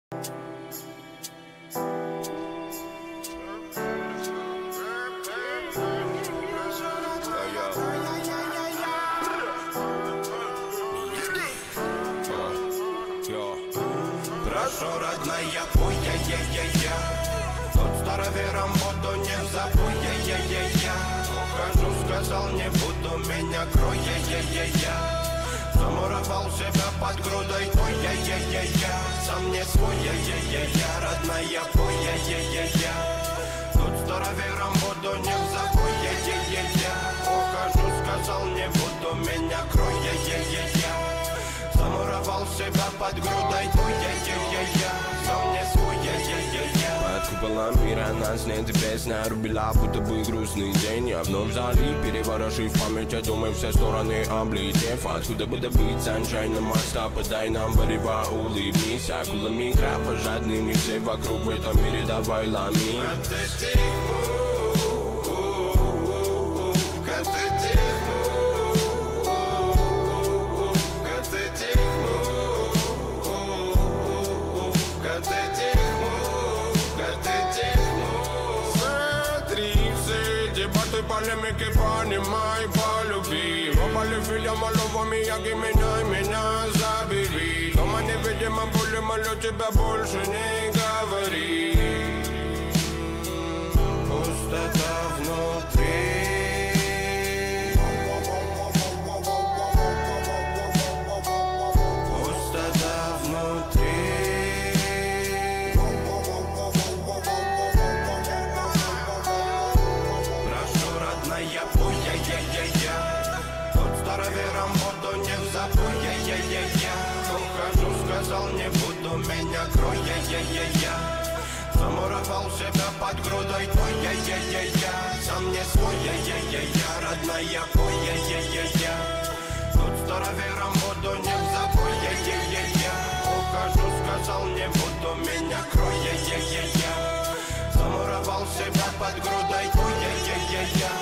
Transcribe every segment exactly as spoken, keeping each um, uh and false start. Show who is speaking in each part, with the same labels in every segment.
Speaker 1: Прошу, родная, пой, я-я-я-я. Тот старовером буду, не забудь, я-я-я-я. Ухожу, сказал, не буду, меня крой, я-я-я-я. Замуровал себя под грудой, ой, я-я-я-я. Сам не свой, я-я-я-я. Родная, пой, я-я-я-я. Тот старовером буду, не забудь, я-я-я-я. Ухожу, сказал, не буду, меня крой, я-я-я-я. Замуровал себя под грудой, ой, я-я-я-я. Сам не свой, я-я-я-я. Под куполом мира нас нет, и песня рубила, будто бы грустный день. Я вновь залип, переворошив память, я думаю, все стороны облетев. Откуда бы добыть саншайна моста, подай нам варева, улыбнись. Акулами крапа жадными, все вокруг в этом мире, давай ломи. Полемики, понимай, полюби. Оба любили малого Мияги, меняй меня, забери. Дома невидимо более молю, тебя больше не говори. Пустота внутри. Пустота внутри. Я пой, я-я-я-я. Тот старовером буду, не забудь, я-я-я-я. Ухожу, сказал, не буду, меня крой, я-я-я-я. Замуровал себя под грудой, ой, я-я-я-я. Сам не свой, я-я-я-я. Родная, пой, я-я-я-я. Тот старовером буду, не забудь, я-я-я-я. Ухожу, сказал, не буду, меня крой, я-я-я-я. Замуровал себя под грудой, ой, я-я-я-я.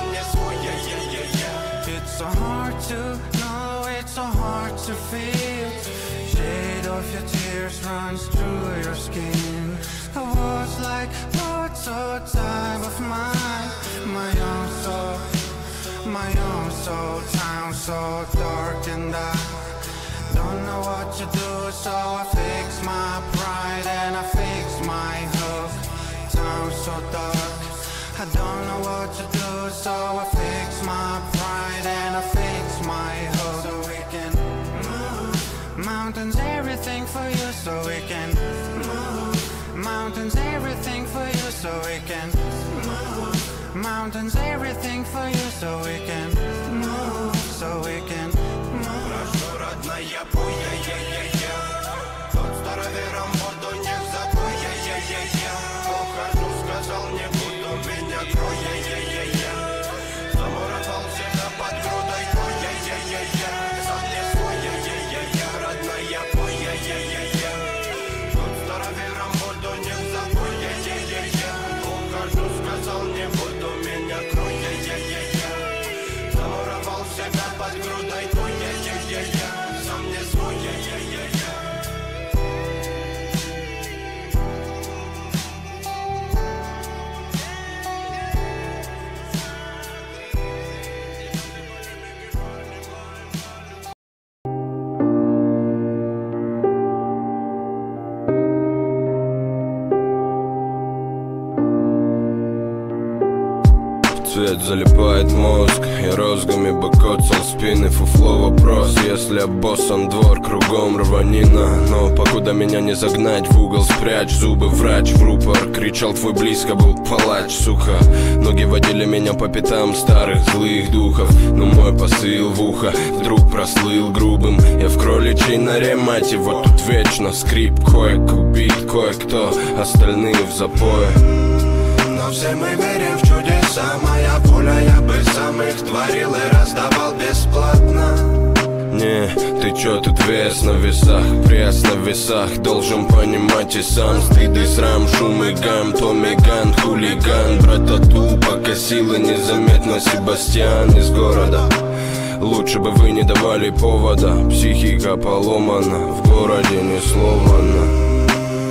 Speaker 2: It's so hard to know, it's so hard to feel. Shade of your tears runs through your skin. I was like, what's so time of mine? My own soul, my own soul. Town so dark and I don't know what to do, so I fix my pride and I fix my hook. Town so dark, I don't know what to do, so I fix my pride and I fix my hope. So we can move mountains, everything for you, so we can move mountains, everything for you, so we can move mountains, everything for you, so we can move, so we can move.
Speaker 1: Прошу, родная, пой, я-я-я-я. Тот старовером буду, не забудь, я-я-я-я. Ухожу, сказал, не буду, меня крой, я-я-я-я. Замуровал себя под грудой, ой, я-я-я-я. Сам не свой, я-я-я-я. Родная, пой, я-я-я-я. Тот старовером буду, не забудь, я-я-я-я. Ухожу, сказал, не буду, меня крой, я-я-я-я. Замуровал себя под грудой, ой, я-я-я-я. Сам не свой, я-я-я-я. Цвет залипает мозг, я розгами бы коцал спины. Фуфло вопрос, если обоссан двор, кругом рванина. Но покуда меня не загнать в угол, спрячь зубы, врач в рупор. Кричал, твой близко был палач, сука. Ноги водили меня по пятам старых злых духов, но мой посыл в ухо вдруг прослыл грубым. Я в кроличьей норе, мать его, тут вечно скрип. Кое-кто убит, кое-кто, остальные в запое. Но все мы верим в чудеса. Моя пуля, я бы сам их творил и раздавал бесплатно. Не, ты чё тут вес на весах, пресс на весах. Должен понимать и сам, стыд и срам, шум и гам. Томми Ган, хулиган, братату покосил и незаметно Себастьян из города. Лучше бы вы не давали повода, психика поломана, в городе не словно.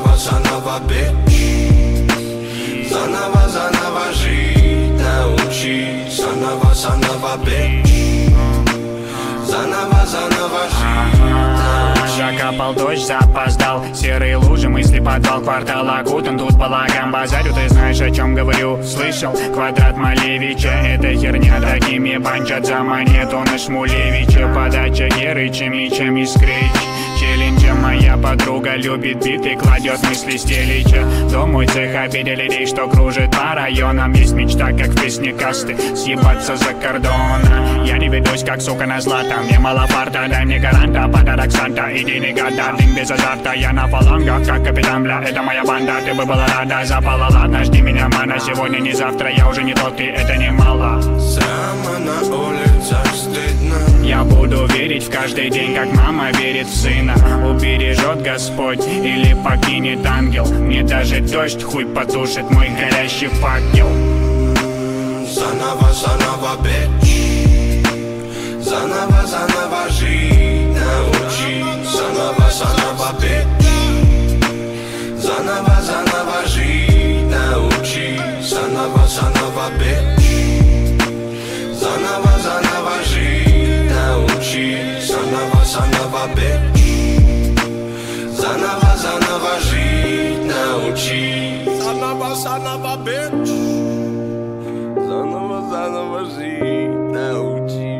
Speaker 1: Заново, заново, bitch. Заново, заново жить научи. Заново, заново, bitch. Заново, заново жить научи.
Speaker 3: Закапал дождь, запоздал. Серые лужи, мысли подвал. Квартал окутан, тут балаган базарю. Ты знаешь, о чем говорю, слышал? Квадрат Малевича, это херня. Такими банчат за монету на Шмулевича. Подача Герыча, мечами скрич. Челленджа моя подруга любит биты, кладет мысли стелича. Дом мой цех обидели людей, что кружит по районам. Есть мечта, как в песне касты, съебаться за кордона. Я не ведусь, как сука на злато. Мне мало фарта, дай мне гаранта. Подарок Санта, иди не года, дым без азарта. Я на фалангах, как капитан, бля, это моя банда. Ты бы была рада, запала, ладно, жди меня, мана. Сегодня не завтра, я уже не тот, ты, это немало.
Speaker 1: Сама на улицах стыдно.
Speaker 3: Я буду верить в каждый день, как мама верит в сына. Убережет Господь или покинет ангел. Мне даже дождь хуй потушит мой горящий факел.
Speaker 1: Заново, заново, bitch. Заново, заново жить научи. Заново, заново, bitch. Заново, заново жить научи. Заново, заново, bitch. Заново, заново жить научи. Заново, заново, bitch. Заново, заново жить научи. Заново, заново, bitch. Заново, заново жить научи.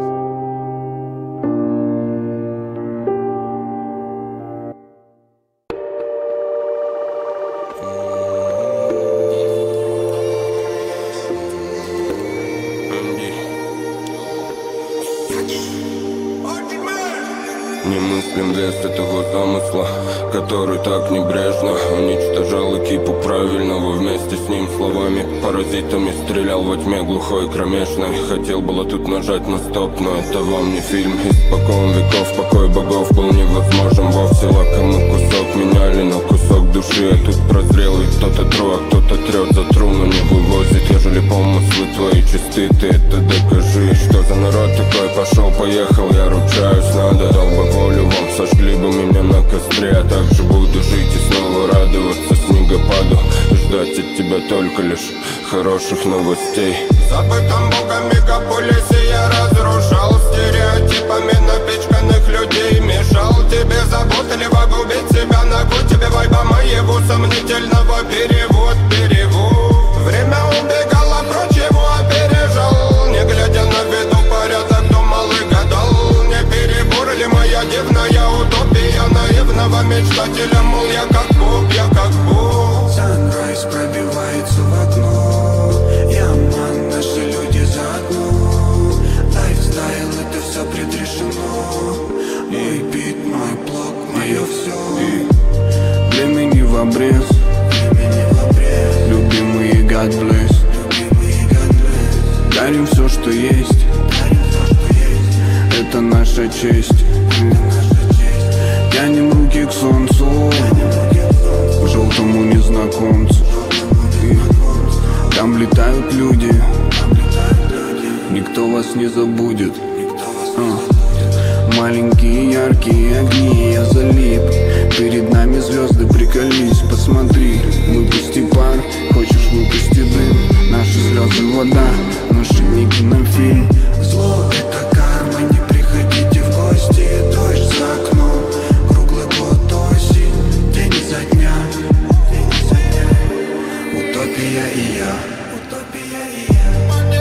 Speaker 4: Немыслим вес этого замысла, который так небрежно уничтожал экипу правильного. Вместе с ним словами паразитами стрелял во тьме глухой кромешной. Хотел было тут нажать на стоп, но это вам не фильм. Испокон веков покой богов был невозможен вовсе. Лакомый кусок меняли на кусок души, а тут прозрел и кто-то тру, а кто-то трет за тру, но не вывозит. Ежели помыслы твои чисты, ты это докажи. Что за народ такой? Пошел, поехал, я ручаюсь, надо. Дал бы волю вам, сожгли бы меня на костре. А также буду жить и снова радоваться снегопаду. Ждать от тебя только лишь хороших новостей.
Speaker 1: В забытом богом мегаполисе я разрушал стереотипами напичканных людей. Мешал тебе заботливо губить себя, ногу тебе вайба моего сомнительного. Перевод, перевод. Время убегало прочь, его опережал. Не глядя на виду порядок, думал и гадал. Не перебор ли моя дивная утопия наивного мечтателя? Мол, я как Бог, я как Бог.
Speaker 2: Санрайз пробивается в окно. Я ман, наши люди заодно. Лайфстайл, это все предрешено. Мой бит, мой блог, мое все. И времени в обрез. Любимые God bless. Дарим все, что есть. Это наша честь. Тянем руки к солнцу, к желтому незнакомцу. Там летают люди, никто вас не забудет. а. Маленькие яркие огни, я залип. Перед нами звезды, приколись, посмотри. Выпусти пар, хочешь выпусти дым. Наши слезы вода, наши ники нам фильм. Зло это карма, не приходите в гости. Дождь за окном, круглый год осень. День за дня, день за дня. Утопия и я. Утопия и я.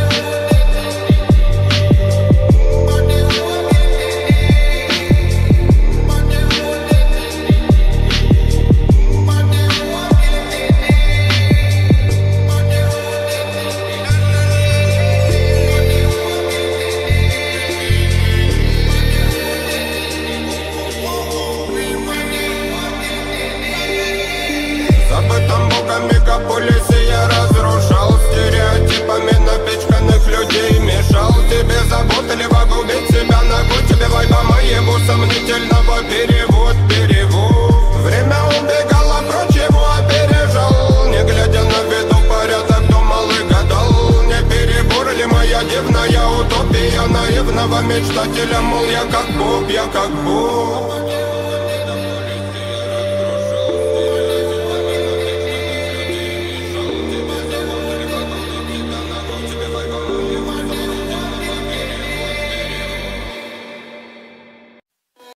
Speaker 1: Мегаполисе я разрушал стереотипами напичканных людей. Мешал тебе заботливо губить себя, ногу тебе вайба моего сомнительного. Перевод, перевод. Время убегало прочь, его опережал. Не глядя на виду порядок, думал и гадал. Не перебор ли моя дивная утопия наивного мечтателя? Мол, я как Бог, я как Бог.